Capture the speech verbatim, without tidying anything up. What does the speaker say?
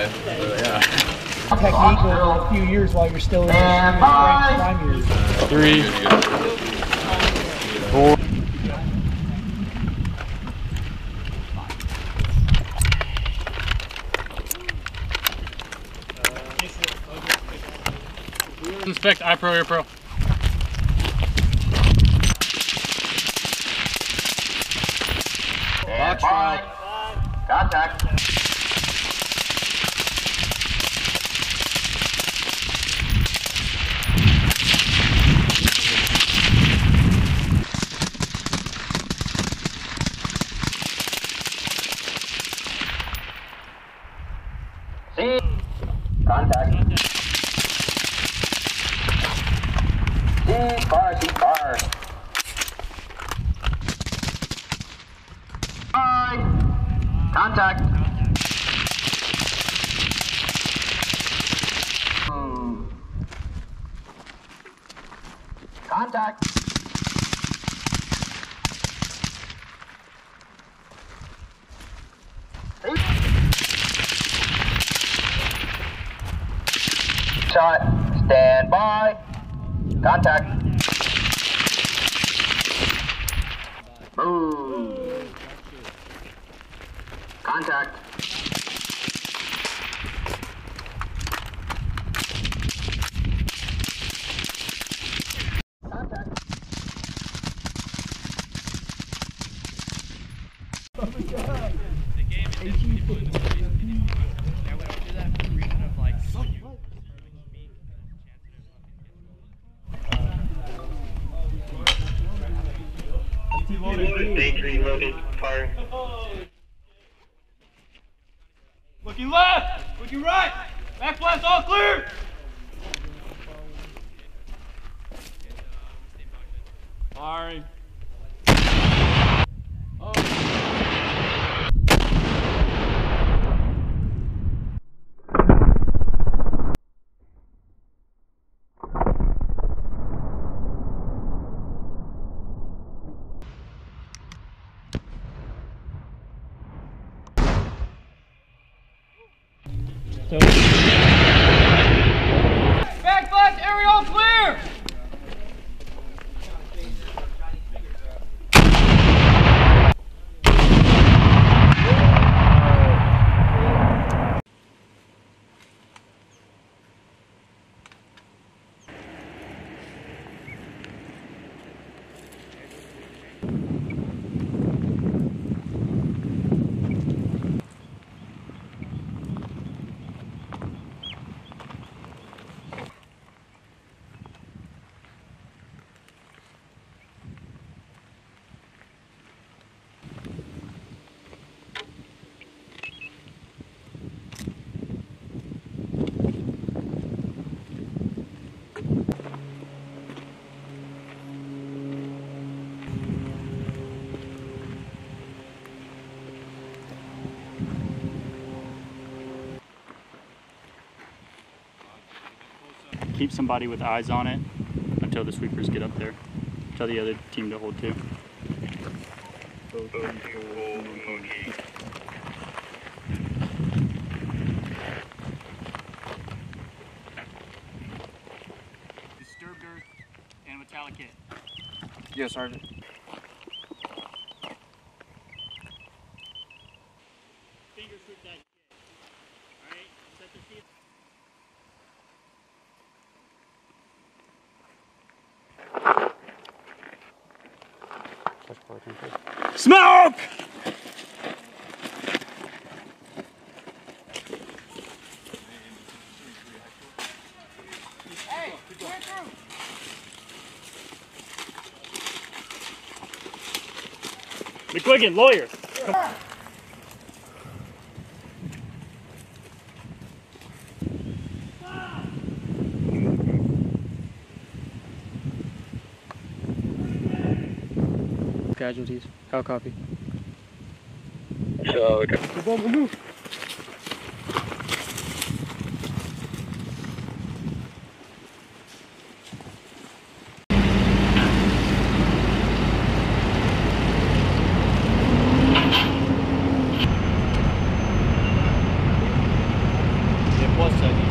Okay. Uh, yeah. Technique over a few years while you're still in the prime years. Three, four. Inspect I pro, air pro. Box trial. Contact. See. Contact. See far, see far. Bye. Contact. Hmm. Contact. See? Shot. Stand by. Contact. Boom. Contact. Contact. The game is people in the movie. Yeah, we don't do that for the reason of like Reloaded. Fire. looking left, looking right, back blast all clear. Firing. So. Back blast area all clear. Keep somebody with eyes on it until the sweepers get up there. Tell the other team to hold too. Disturbed earth and metallic hit. Yes, Sergeant. Finger shoot that hit. Alright, set the team. Smoke! Hey, clear through. McQuiggan, lawyer. Casualties. How copy? So, okay. Move. left side.